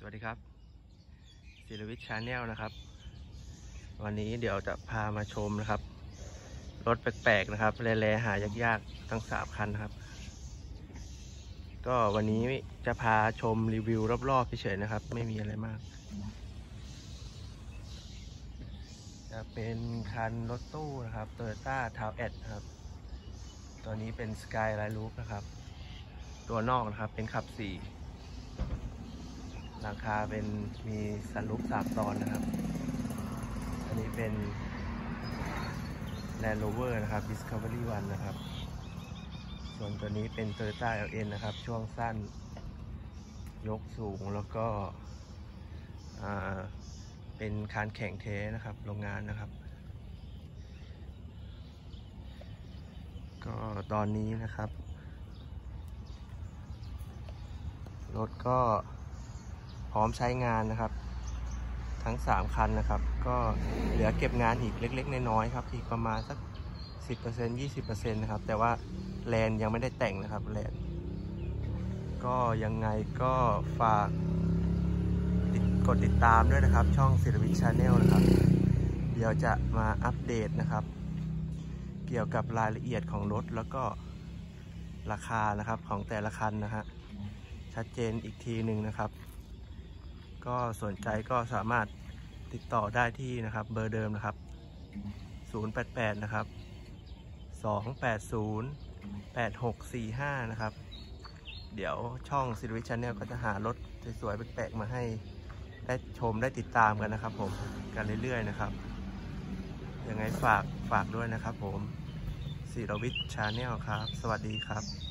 สวัสดีครับศิลวิทย์ชาแนลนะครับวันนี้เดี๋ยวจะพามาชมนะครับรถแปลกๆนะครับแร่ๆหายากๆทั้ง3 คันครับก็วันนี้จะพาชมรีวิวรอบๆเฉยๆนะครับไม่มีอะไรมากจะเป็นคันรถตู้นะครับ Toyota Towed ครับตัวนี้เป็น Skyline Roof นะครับตัวนอกนะครับเป็นขับ4หลังคาเป็นมีซันรูฟ3 ตอนนะครับอันนี้เป็น Land Rover นะครับ Discovery 1 นะครับส่วนตัวนี้เป็น Toyota LN นะครับช่วงสั้นยกสูงแล้วก็เป็นคานแข็งเทนะครับโรงงานนะครับก็ตอนนี้นะครับรถก็พร้อมใช้งานนะครับทั้ง3 คันนะครับก็เหลือเก็บงานอีกเล็กๆน้อยๆครับอีกประมาณสัก 10% 20% นะครับแต่ว่าแลนยังไม่ได้แต่งนะครับแลนก็ยังไงก็ฝากกดติดตามด้วยนะครับช่องศิลวิทย์ชาแนลนะครับเดี๋ยวจะมาอัปเดตนะครับเกี่ยวกับรายละเอียดของรถแล้วก็ราคานะครับของแต่ละคันนะฮะชัดเจนอีกทีหนึ่งนะครับก็สนใจก็สามารถติดต่อได้ที่นะครับเบอร์เดิมนะครับ088นะครับ280 8645นะครับเดี๋ยวช่องศิลวิทย์ชาแนลก็จะหารถสวยๆแปลกๆมาให้ได้ชมได้ติดตามกันนะครับผมกันเรื่อยๆนะครับยังไงฝากด้วยนะครับผมศิลวิทย์ชาแนลครับสวัสดีครับ